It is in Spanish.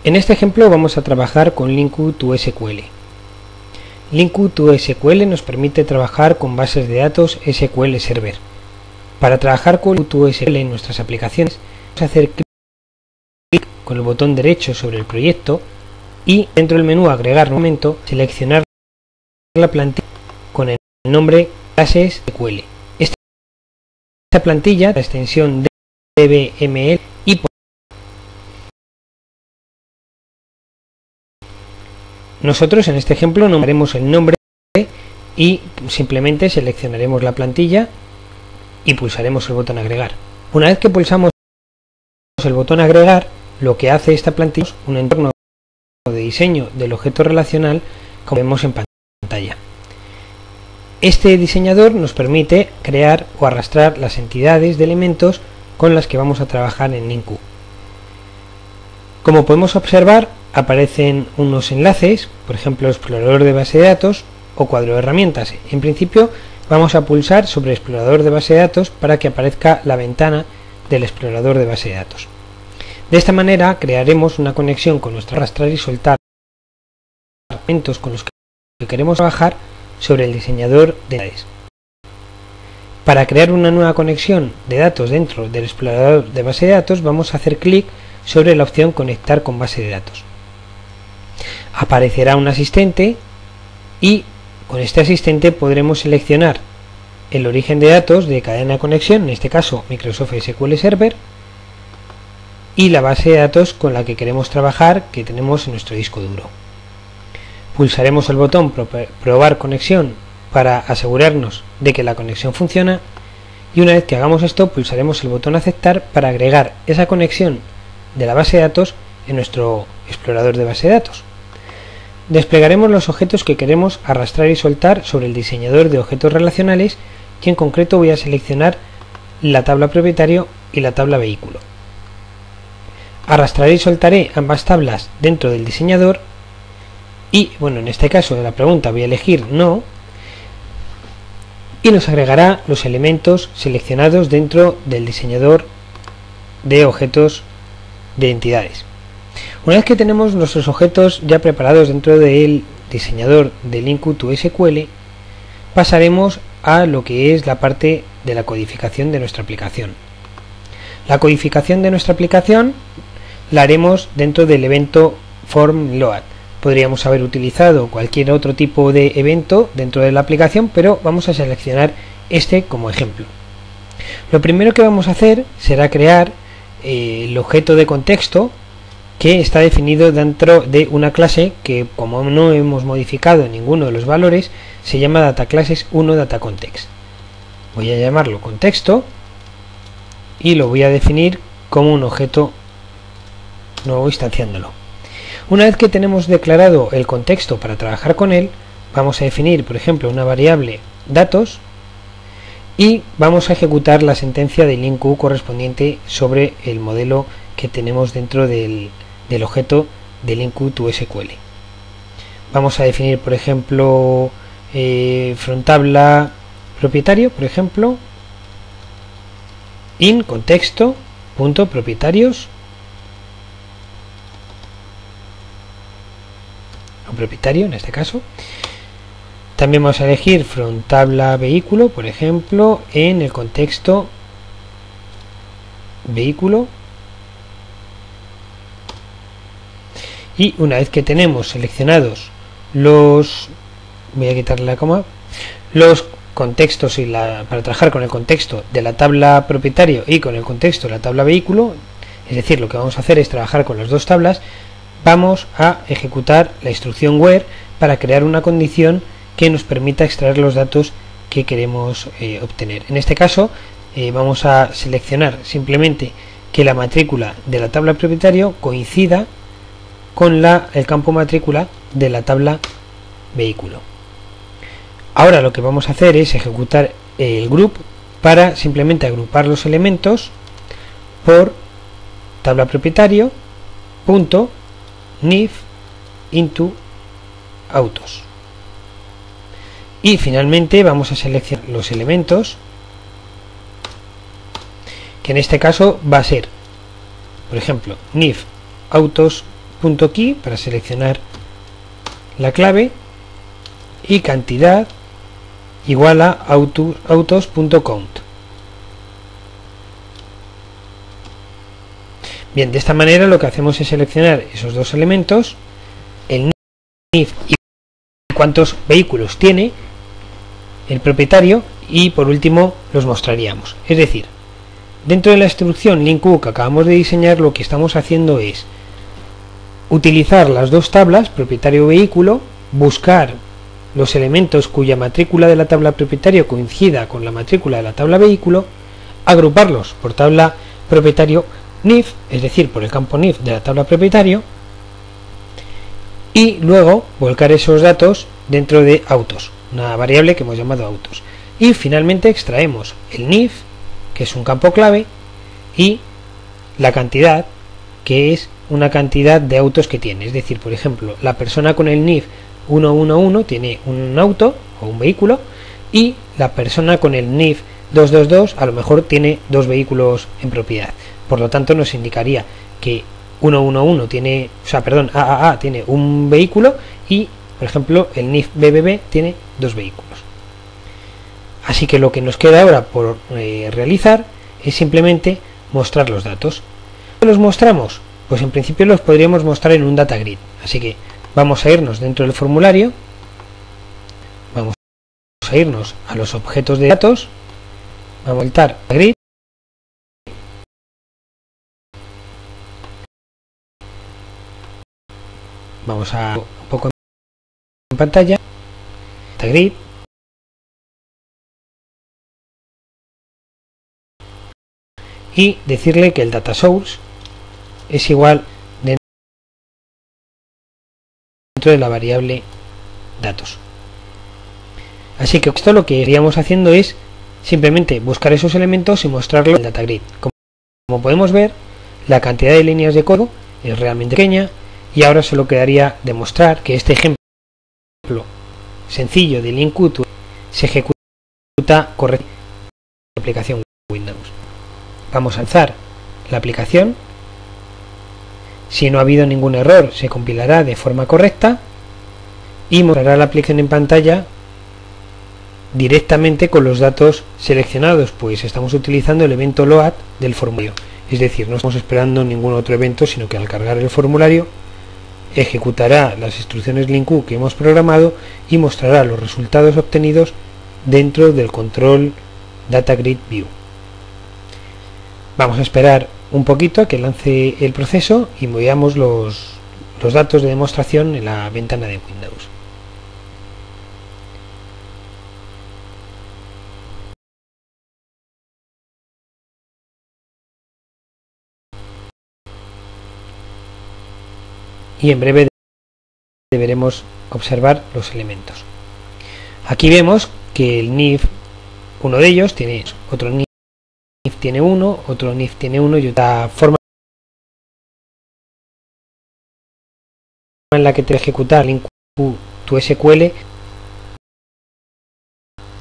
En este ejemplo vamos a trabajar con LINQ to SQL. LINQ to SQL nos permite trabajar con bases de datos SQL Server. Para trabajar con LINQ to SQL en nuestras aplicaciones, vamos a hacer clic con el botón derecho sobre el proyecto y dentro del menú Agregar nuevamente seleccionar la plantilla con el nombre Clases SQL. Esta plantilla, la extensión DBML y nosotros en este ejemplo nombraremos el nombre y simplemente seleccionaremos la plantilla y pulsaremos el botón agregar. Una vez que pulsamos el botón agregar, lo que hace esta plantilla es un entorno de diseño del objeto relacional como vemos en pantalla. Este diseñador nos permite crear o arrastrar las entidades de elementos con las que vamos a trabajar en LINQ. Como podemos observar, aparecen unos enlaces, por ejemplo explorador de base de datos o cuadro de herramientas. En principio vamos a pulsar sobre explorador de base de datos para que aparezca la ventana del explorador de base de datos. De esta manera crearemos una conexión con nuestra arrastrar y soltar elementos con los que queremos trabajar sobre el diseñador de entidades. Para crear una nueva conexión de datos dentro del explorador de base de datos vamos a hacer clic sobre la opción conectar con base de datos. Aparecerá un asistente y con este asistente podremos seleccionar el origen de datos de cadena de conexión, en este caso Microsoft SQL Server, y la base de datos con la que queremos trabajar que tenemos en nuestro disco duro. Pulsaremos el botón probar conexión para asegurarnos de que la conexión funciona y una vez que hagamos esto pulsaremos el botón aceptar para agregar esa conexión de la base de datos en nuestro explorador de base de datos. Desplegaremos los objetos que queremos arrastrar y soltar sobre el diseñador de objetos relacionales y en concreto voy a seleccionar la tabla propietario y la tabla vehículo. Arrastraré y soltaré ambas tablas dentro del diseñador y, bueno, en este caso de la pregunta voy a elegir no y nos agregará los elementos seleccionados dentro del diseñador de objetos de entidades. Una vez que tenemos nuestros objetos ya preparados dentro del diseñador de LINQ to SQL, pasaremos a lo que es la parte de la codificación de nuestra aplicación. La codificación de nuestra aplicación la haremos dentro del evento form_load. Podríamos haber utilizado cualquier otro tipo de evento dentro de la aplicación, pero vamos a seleccionar este como ejemplo. Lo primero que vamos a hacer será crear el objeto de contexto que está definido dentro de una clase que, como no hemos modificado ninguno de los valores, se llama DataClasses1 DataContext. Voy a llamarlo contexto y lo voy a definir como un objeto nuevo instanciándolo. Una vez que tenemos declarado el contexto para trabajar con él, vamos a definir, por ejemplo, una variable datos y vamos a ejecutar la sentencia de LINQ correspondiente sobre el modelo que tenemos dentro del objeto de LINQ to SQL. Vamos a definir, por ejemplo, fronttabla propietario, por ejemplo, in contexto punto propietarios o propietario en este caso. También vamos a elegir fronttabla vehículo, por ejemplo, en el contexto vehículo. Y una vez que tenemos seleccionados los, voy a quitarle la coma, los contextos y para trabajar con el contexto de la tabla propietario y con el contexto de la tabla vehículo, es decir, lo que vamos a hacer es trabajar con las dos tablas, vamos a ejecutar la instrucción where para crear una condición que nos permita extraer los datos que queremos obtener. En este caso vamos a seleccionar simplemente que la matrícula de la tabla propietario coincida con el campo matrícula de la tabla vehículo. Ahora lo que vamos a hacer es ejecutar el group para simplemente agrupar los elementos por tabla propietario punto nif into autos. Y finalmente vamos a seleccionar los elementos, que en este caso va a ser, por ejemplo, nif autos autos.key para seleccionar la clave y cantidad igual a autos.count. Bien, de esta manera lo que hacemos es seleccionar esos dos elementos, el NIF y cuántos vehículos tiene el propietario, y por último los mostraríamos. Es decir, dentro de la instrucción LINQ que acabamos de diseñar, lo que estamos haciendo es utilizar las dos tablas, propietario vehículo, buscar los elementos cuya matrícula de la tabla propietario coincida con la matrícula de la tabla vehículo, agruparlos por tabla propietario NIF, es decir, por el campo NIF de la tabla propietario, y luego volcar esos datos dentro de autos, una variable que hemos llamado autos. Y finalmente extraemos el NIF, que es un campo clave, y la cantidad, que es una cantidad de autos que tiene. Es decir, por ejemplo, la persona con el NIF 111 tiene un auto o un vehículo, y la persona con el NIF 222 a lo mejor tiene dos vehículos en propiedad. Por lo tanto, nos indicaría que 111 tiene, AAA tiene un vehículo y, por ejemplo, el NIF BBB tiene dos vehículos. Así que lo que nos queda ahora por realizar es simplemente mostrar los datos. ¿Cómo los mostramos? Pues en principio los podríamos mostrar en un data grid. Así que vamos a irnos dentro del formulario, vamos a irnos a los objetos de datos, vamos a voltar a grid, vamos a un poco en pantalla, data grid, y decirle que el data source es igual dentro de la variable datos. Así que esto lo que iríamos haciendo es simplemente buscar esos elementos y mostrarlo en el data grid. Como podemos ver, la cantidad de líneas de código es realmente pequeña, y ahora solo quedaría demostrar que este ejemplo sencillo de LINQ se ejecuta correctamente en la aplicación Windows. Vamos a lanzar la aplicación. Si no ha habido ningún error, se compilará de forma correcta y mostrará la aplicación en pantalla directamente con los datos seleccionados, pues estamos utilizando el evento load del formulario. Es decir, no estamos esperando ningún otro evento, sino que al cargar el formulario ejecutará las instrucciones LINQ que hemos programado y mostrará los resultados obtenidos dentro del control Data Grid View. Vamos a esperar un poquito a que lance el proceso y veamos los datos de demostración en la ventana de Windows. Y en breve deberemos observar los elementos. Aquí vemos que el NIF, uno de ellos tiene otro NIF tiene uno, otro NIF tiene uno, y otra forma en la que te ejecutar LINQ tu SQL